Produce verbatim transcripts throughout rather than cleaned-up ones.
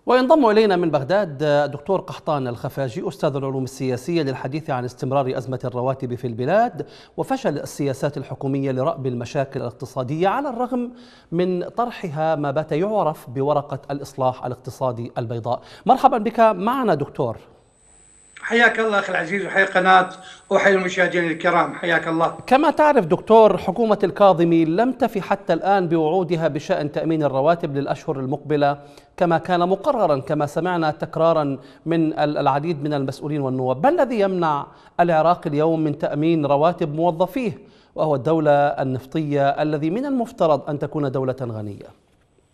وينضم إلينا من بغداد الدكتور قحطان الخفاجي أستاذ العلوم السياسية للحديث عن استمرار أزمة الرواتب في البلاد وفشل السياسات الحكومية لرأب المشاكل الاقتصادية على الرغم من طرحها ما بات يعرف بورقة الإصلاح الاقتصادي البيضاء. مرحبا بك معنا دكتور. حياك الله أخي العزيز وحيا القناة وحيا المشاهدين الكرام، حياك الله. كما تعرف دكتور، حكومة الكاظمي لم تفي حتى الآن بوعودها بشأن تأمين الرواتب للأشهر المقبلة كما كان مقررا، كما سمعنا تكرارا من العديد من المسؤولين والنواب. ما الذي يمنع العراق اليوم من تأمين رواتب موظفيه وهو الدولة النفطية الذي من المفترض أن تكون دولة غنية؟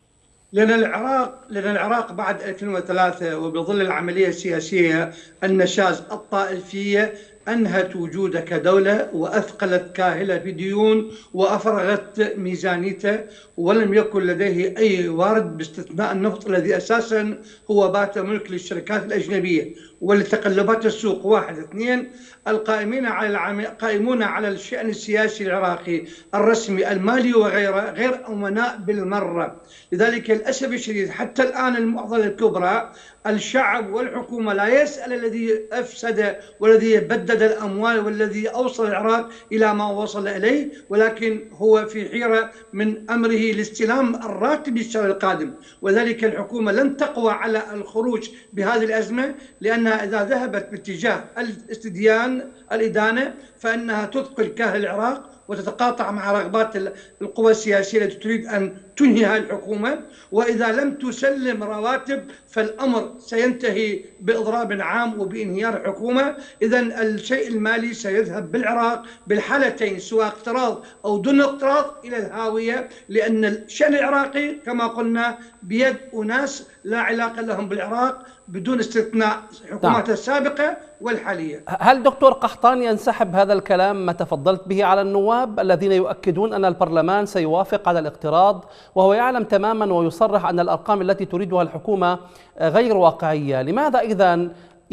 لأن العراق لأن العراق بعد ألفين وثلاثة وبظل العملية السياسية النشاز الطائفية أنهت وجوده كدولة وأثقلت كاهلة بديون وأفرغت ميزانيته، ولم يكن لديه أي وارد باستثناء النفط الذي أساسا هو بات ملك للشركات الأجنبية ولتقلبات السوق. واحد اثنين، القائمين على العم... قائمون على الشأن السياسي العراقي الرسمي المالي وغيره غير أمناء بالمرة. لذلك للأسف الشديد حتى الآن المعضلة الكبرى الشعب والحكومة لا يسأل الذي أفسد والذي بدد الأموال والذي أوصل العراق إلى ما وصل إليه، ولكن هو في حيرة من أمره لاستلام الراتب الشهر القادم. وذلك الحكومة لن تقوى على الخروج بهذه الأزمة، لأنها إذا ذهبت باتجاه الاستديان الإدانة فإنها تثقل كاهل العراق وتتقاطع مع رغبات القوى السياسية التي تريد أن تنهي الحكومة. وإذا لم تسلم رواتب فالأمر سينتهي بإضراب عام وبانهيار الحكومة. إذا الشيء المالي سيذهب بالعراق بالحالتين سواء اقتراض أو دون اقتراض إلى الهاوية، لأن الشأن العراقي كما قلنا بيد أناس لا علاقة لهم بالعراق بدون استثناء حكومات السابقة والحالية. هل دكتور قحطان ينسحب هذا الكلام ما تفضلت به على النواب الذين يؤكدون أن البرلمان سيوافق على الاقتراض وهو يعلم تماما ويصرح أن الأرقام التي تريدها الحكومة غير واقعية؟ لماذا إذن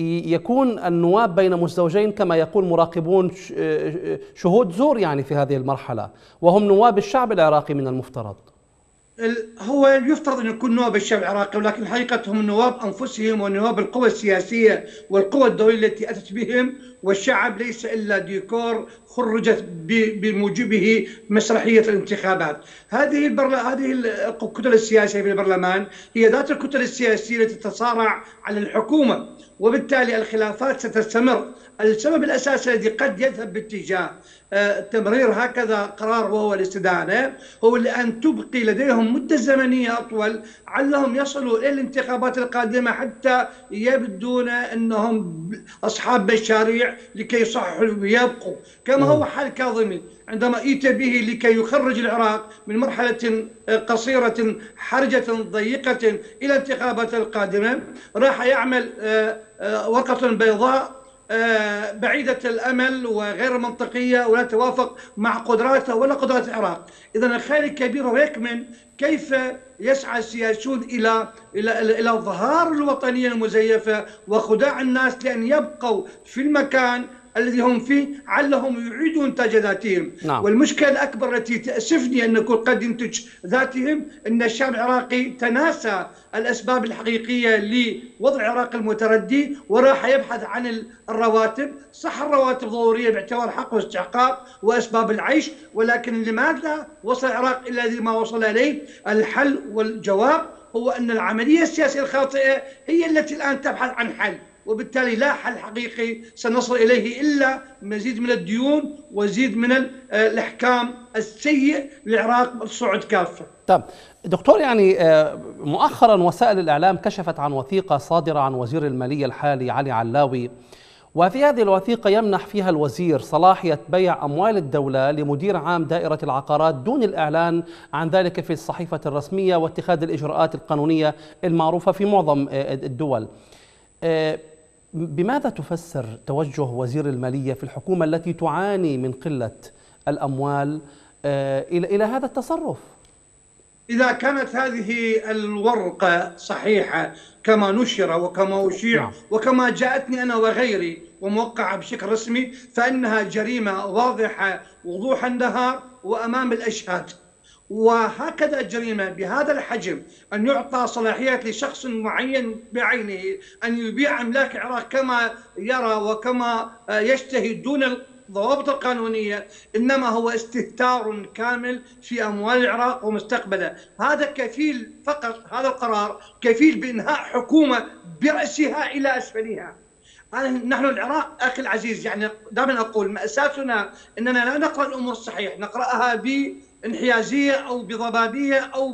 يكون النواب بين مزدوجين كما يقول مراقبون شهود زور يعني في هذه المرحلة وهم نواب الشعب العراقي من المفترض؟ هو يفترض أن يكون نواب الشعب العراقي، ولكن حقيقة هم نواب أنفسهم ونواب القوى السياسية والقوى الدولية التي أتت بهم، والشعب ليس إلا ديكور خرجت بموجبه مسرحية الانتخابات. هذه البرل... هذه الكتل السياسية في البرلمان هي ذات الكتل السياسية التي تتصارع على الحكومة، وبالتالي الخلافات ستستمر. السبب الأساسي الذي قد يذهب باتجاه تمرير هكذا قرار وهو الاستدانة هو لأن تبقي لديهم مدة زمنية أطول علهم يصلوا إلى الانتخابات القادمة حتى يبدون أنهم أصحاب مشاريع لكي يصححوا ويبقوا، كما هو حال كاظمي عندما أتي به لكي يخرج العراق من مرحلة قصيرة حرجة ضيقة إلى الانتخابات القادمة. راح يعمل ورقة بيضاء بعيدة الأمل وغير منطقية ولا توافق مع قدراته ولا قدرات العراق. إذا الخير الكبير ويكمن كيف يسعى السياسيون إلى إلى إلى إظهار الوطنية المزيفة وخداع الناس لأن يبقوا في المكان الذي هم فيه علهم يعيدوا إنتاج ذاتهم. نعم. والمشكلة الأكبر التي تأسفني أن نكون قد ينتج ذاتهم أن الشعب العراقي تناسى الأسباب الحقيقية لوضع العراق المتردي وراح يبحث عن الرواتب. صح الرواتب ضرورية باعتبار حق واستحقاق وأسباب العيش، ولكن لماذا وصل العراق إلى ما وصل إليه؟ الحل والجواب هو أن العملية السياسية الخاطئة هي التي الآن تبحث عن حل، وبالتالي لا حل حقيقي سنصل إليه إلا مزيد من الديون وزيد من الإحكام السيء للعراق والصعود كافة. طيب دكتور، يعني مؤخرا وسائل الإعلام كشفت عن وثيقة صادرة عن وزير المالية الحالي علي علاوي، وفي هذه الوثيقة يمنح فيها الوزير صلاحية بيع أموال الدولة لمدير عام دائرة العقارات دون الإعلان عن ذلك في الصحيفة الرسمية واتخاذ الإجراءات القانونية المعروفة في معظم الدول. بماذا تفسر توجه وزير المالية في الحكومة التي تعاني من قلة الأموال إلى إلى هذا التصرف؟ إذا كانت هذه الورقة صحيحة كما نشر وكما أشيع وكما جاءتني أنا وغيري وموقعة بشكل رسمي فإنها جريمة واضحة وضوح النهار وأمام الأشهاد. وهكذا جريمة بهذا الحجم أن يعطى صلاحيات لشخص معين بعينه أن يبيع أملاك العراق كما يرى وكما يشتهي دون الضوابط القانونية، إنما هو استهتار كامل في أموال العراق ومستقبله. هذا كفيل فقط، هذا القرار كفيل بإنهاء حكومة برأسها إلى أسفلها. نحن العراق أخي العزيز، يعني دائما أقول مأساتنا أننا لا نقرأ الأمور الصحيح، نقرأها بانحيازية أو بضبابية أو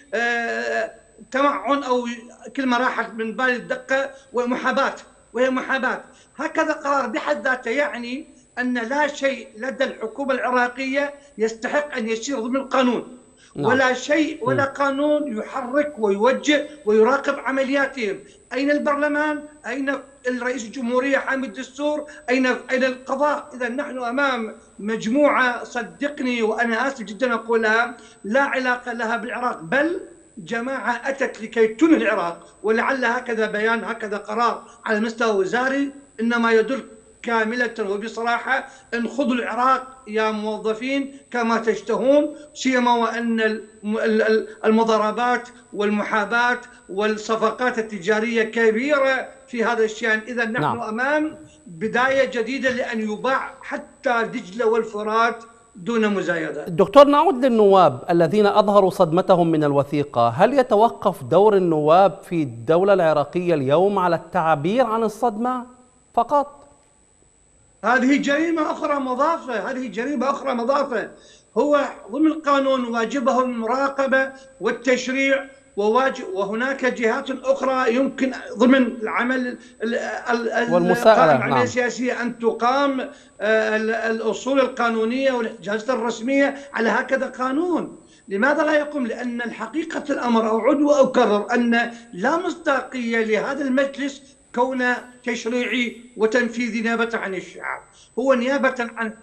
بتمعن أو كلمة راحت من بالي الدقة ومحاباة، وهي محاباة. هكذا قرار بحد ذاته يعني أن لا شيء لدى الحكومة العراقية يستحق أن يسير ضمن القانون، ولا شيء ولا قانون يحرك ويوجه ويراقب عملياتهم. أين البرلمان؟ أين الرئيس الجمهورية حامي الدستور؟ أين أين القضاء؟ إذا نحن أمام مجموعة، صدقني وأنا آسف جدا أقولها، لا علاقة لها بالعراق، بل جماعة أتت لكي تنهي العراق. ولعل هكذا بيان، هكذا قرار على المستوى الوزاري إنما يدل كاملة وبصراحة ان خذوا العراق يا موظفين كما تشتهون، سيما وأن المضاربات والمحاباة والصفقات التجارية كبيرة في هذا الشأن. إذا نحن نعم. أمام بداية جديدة لأن يباع حتى دجلة والفرات دون مزايدة. دكتور، نعود للنواب الذين أظهروا صدمتهم من الوثيقة. هل يتوقف دور النواب في الدولة العراقية اليوم على التعبير عن الصدمة فقط؟ هذه جريمة أخرى مضافة، هذه جريمة أخرى مضافة. هو ضمن القانون واجبه المراقبة والتشريع، وواجب وهناك جهات أخرى يمكن ضمن العمل والمساءلة العملية نعم. السياسية أن تقام الأصول القانونية والإجازات الرسمية على هكذا قانون. لماذا لا يقوم؟ لأن الحقيقة الأمر أعود وأكرر أن لا مصداقية لهذا المجلس كونه تشريعي وتنفيذي نيابة عن الشعب، هو نيابة عن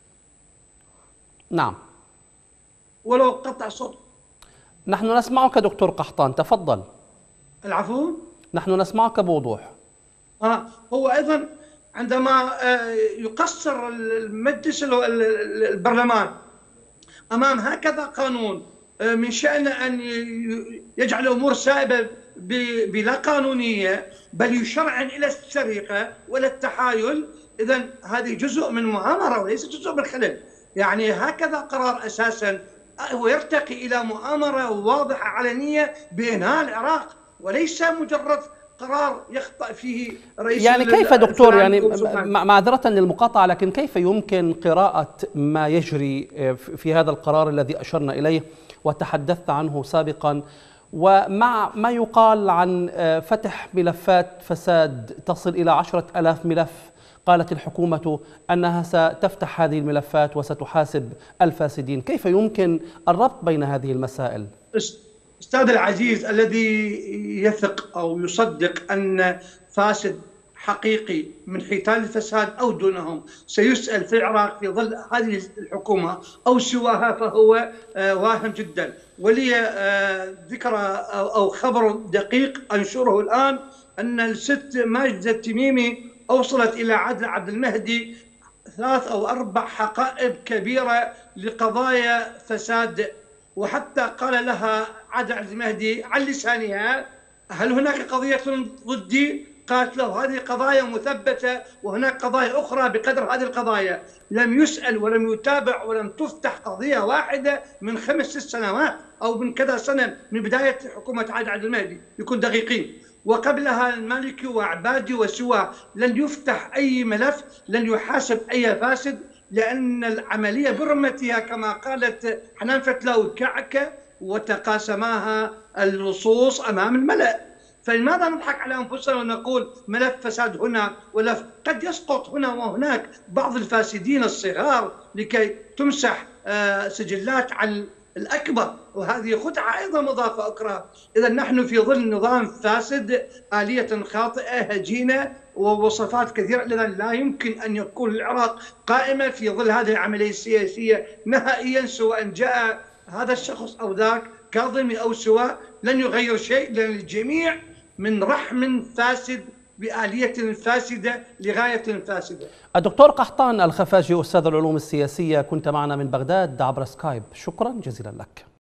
نعم. ولو قطع صوت. نحن نسمعك دكتور قحطان، تفضل. العفو. نحن نسمعك بوضوح. آه هو أيضا عندما يقصر المجلس البرلمان أمام هكذا قانون من شأنه أن يجعل الأمور سائبة بلا قانونية، بل يشرعن إلى السرقة ولا التحايل. إذا هذه جزء من مؤامرة وليس جزء من خلل. يعني هكذا قرار أساسا هو يرتقي إلى مؤامرة واضحة علنية بإنهاء العراق، وليس مجرد قرار يخطأ فيه رئيس. يعني كيف دكتور، يعني معذرة للمقاطعة، لكن كيف يمكن قراءة ما يجري في هذا القرار الذي أشرنا إليه وتحدثت عنه سابقا، ومع ما يقال عن فتح ملفات فساد تصل إلى عشرة آلاف ملف؟ قالت الحكومة أنها ستفتح هذه الملفات وستحاسب الفاسدين. كيف يمكن الربط بين هذه المسائل؟ أستاذ العزيز، الذي يثق أو يصدق أن فاسد حقيقي من حيتان الفساد أو دونهم سيسأل في العراق في ظل هذه الحكومة أو سواها فهو واهم جدا. ولي ذكرى أو خبر دقيق أنشره الآن أن الست ماجدة التميمي أوصلت إلى عدل عبد المهدي ثلاث أو أربع حقائب كبيرة لقضايا فساد، وحتى قال لها عدل عبد المهدي عن لسانها: هل هناك قضية ضدي؟ قالت له: هذه قضايا مثبتة وهناك قضايا أخرى بقدر هذه القضايا. لم يسأل ولم يتابع ولم تفتح قضية واحدة من خمس ست سنوات أو من كذا سنة من بداية حكومة عادل عبد المهدي، يكون دقيقين. وقبلها المالكي وعبادي وسواه لن يفتح أي ملف، لن يحاسب أي فاسد، لأن العملية برمتها كما قالت حنان فتلاوي كعكة وتقاسماها اللصوص أمام الملأ. فلماذا نضحك على أنفسنا ونقول ملف فساد هنا ولا قد يسقط هنا وهناك بعض الفاسدين الصغار لكي تمسح سجلات عن الأكبر؟ وهذه خدعة أيضا مضافة أخرى. إذا نحن في ظل نظام فاسد، آلية خاطئة هجينة ووصفات كثيرة، لذا لا يمكن أن يكون العراق قائمة في ظل هذه العملية السياسية نهائيا، سواء جاء هذا الشخص أو ذاك كاظمي أو سواء، لن يغير شيء، لأن الجميع من رحم فاسد بآلية فاسدة لغاية فاسدة. الدكتور قحطان الخفاجي، أستاذ العلوم السياسية، كنت معنا من بغداد عبر سكايب، شكرا جزيلا لك.